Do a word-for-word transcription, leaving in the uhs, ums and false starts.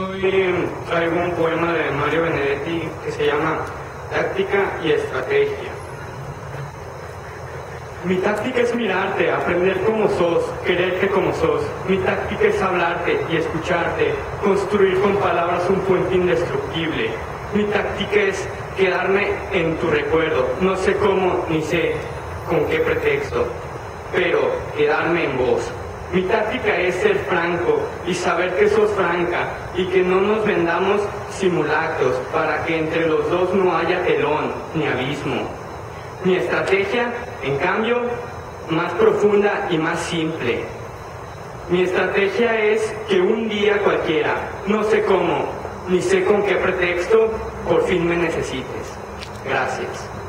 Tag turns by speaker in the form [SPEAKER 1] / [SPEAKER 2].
[SPEAKER 1] Hoy traigo un poema de Mario Benedetti que se llama Táctica y Estrategia. Mi táctica es mirarte, aprender como sos, quererte como sos. Mi táctica es hablarte y escucharte, construir con palabras un puente indestructible. Mi táctica es quedarme en tu recuerdo, no sé cómo ni sé con qué pretexto, pero quedarme en vos. Mi táctica es ser franco y saber que sos franca y que no nos vendamos simulacros para que entre los dos no haya telón ni abismo. Mi estrategia, en cambio, más profunda y más simple. Mi estrategia es que un día cualquiera, no sé cómo, ni sé con qué pretexto, por fin me necesites. Gracias.